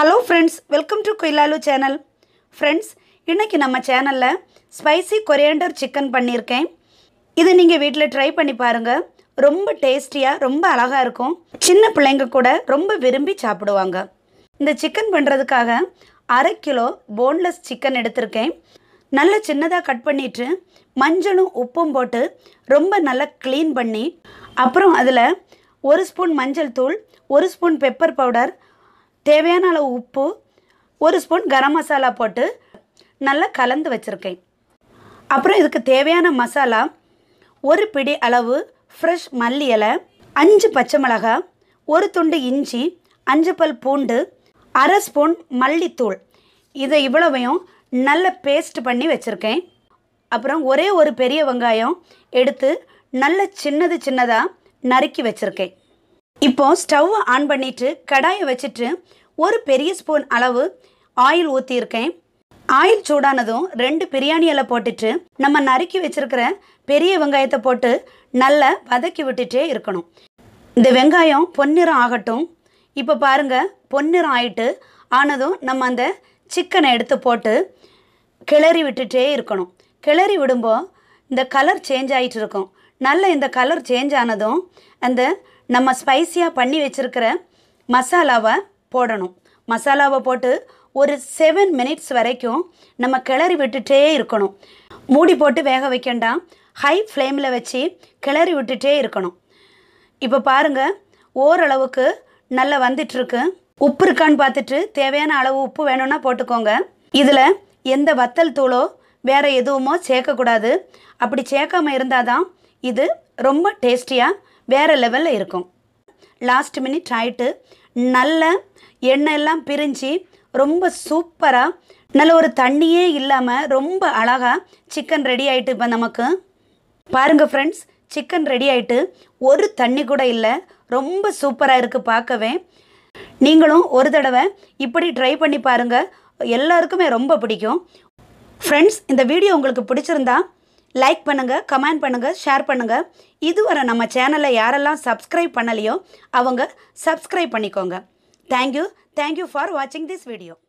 Hello friends, welcome to Quillalu channel. Friends, இன்னைக்கு நம்ம சேனல்ல ஸ்பைசி கொரியாண்டர் சிக்கன் பண்ணியிருக்கேன். இதை நீங்க வீட்ல ட்ரை பண்ணி பாருங்க. ரொம்ப டேஸ்டியா, ரொம்ப அழகா இருக்கும். சின்ன பிள்ளைங்க கூட ரொம்ப விரும்பி சாப்பிடுவாங்க. இந்த சிக்கன் பண்றதுக்காக 1/2 கிலோ போன்லெஸ் சிக்கன் எடுத்துர்க்கேன். நல்ல சின்னதா கட் பண்ணிட்டு மஞ்சளும் உப்பும் போட்டு ரொம்ப நல்லா க்ளீன் பண்ணி அப்புறம் அதுல 1 ஸ்பூன் மஞ்சள் தூள், 1 ஸ்பூன் பெப்பர் பவுடர், தேவையான அளவு உப்பு, 1 ஸ்பூன் கரம் மசாலா போட்டு நல்லா கலந்து வச்சிருக்கேன். அப்புறம் இதுக்கு தேவையான மசாலா 1 பிடி அளவு ஃப்ரெஷ் மல்லி இலை, 5 பச்சை மிளகாய், 1 துண்டு இஞ்சி, 5 பல் பூண்டு, 1/2 ஸ்பூன் மல்லித்தூள். இதை இவ்வளவையும் நல்ல பேஸ்ட் பண்ணி வச்சுருக்கேன். அப்புறம் ஒரே ஒரு பெரிய வெங்காயம் எடுத்து நல்ல சின்னதாக நறுக்கி வச்சுருக்கேன். இப்போ ஸ்டவ் ஆன் பண்ணிட்டு கடாயை வச்சுட்டு ஒரு பெரிய ஸ்பூன் அளவு ஆயில் ஊற்றியிருக்கேன். ஆயில் சூடானதும் 2 பிரியாணி இலை போட்டுட்டு நம்ம நறுக்கி வச்சிருக்கிற பெரிய வெங்காயத்தை போட்டு நல்லா வதக்கி விட்டுட்டே இருக்கணும். இந்த வெங்காயம் பொன்னிறம் ஆகட்டும். இப்போ பாருங்க, பொன்னிறம் ஆயிட்டு ஆனதும் நம்ம அந்த சிக்கனை எடுத்து போட்டு கிளறி விட்டுட்டே இருக்கணும். கிளறி விடும்போது இந்த கலர் சேஞ்ச் ஆகிட்டு இருக்கும். நல்ல இந்த கலர் சேஞ்ச் ஆனதும் அந்த நம்ம ஸ்பைசியாக பண்ணி வச்சுருக்கிற மசாலாவை போடணும். மசாலாவை போட்டு ஒரு 7 மினிட்ஸ் வரைக்கும் நம்ம கிளறி விட்டுட்டே இருக்கணும். மூடி போட்டு வேக வைக்கண்டாம், ஹை ஃப்ளேமில் வச்சு கிளறி விட்டுட்டே இருக்கணும். இப்போ பாருங்கள், ஓரளவுக்கு நல்லா வந்துட்டுருக்கு. உப்பு இருக்கான்னு பார்த்துட்டு தேவையான அளவு உப்பு வேணும்னா போட்டுக்கோங்க. இதில் எந்த வத்தல் தூளோ வேறு எதுவுமோ சேர்க்கக்கூடாது. அப்படி சேர்க்காமல் இருந்தால் தான் இது ரொம்ப டேஸ்டியாக வேறு லெவலில் இருக்கும். லாஸ்ட் மினிட் ஆகிட்டு நல்ல எண்ணெய் எல்லாம் பிரிஞ்சு ரொம்ப சூப்பராக நல்ல ஒரு தண்ணியே இல்லாமல் ரொம்ப அழகாக சிக்கன் ரெடி ஆகிட்டு இப்போ நமக்கு பாருங்கள் ஃப்ரெண்ட்ஸ், சிக்கன் ரெடி ஆகிட்டு ஒரு தண்ணி கூட இல்லை. ரொம்ப சூப்பராக இருக்குது பார்க்கவே. நீங்களும் ஒரு தடவை இப்படி ட்ரை பண்ணி பாருங்கள், எல்லாருக்குமே ரொம்ப பிடிக்கும். ஃப்ரெண்ட்ஸ், இந்த வீடியோ உங்களுக்கு பிடிச்சிருந்தா லைக் பண்ணுங்கள், கமெண்ட் பண்ணுங்கள், ஷேர் பண்ணுங்கள். இதுவரை நம்ம சேனலை யாரெல்லாம் சப்ஸ்கிரைப் பண்ணலையோ அவங்க சப்ஸ்கிரைப் பண்ணிக்கோங்க. தேங்க்யூ ஃபார் வாட்சிங் திஸ் வீடியோ.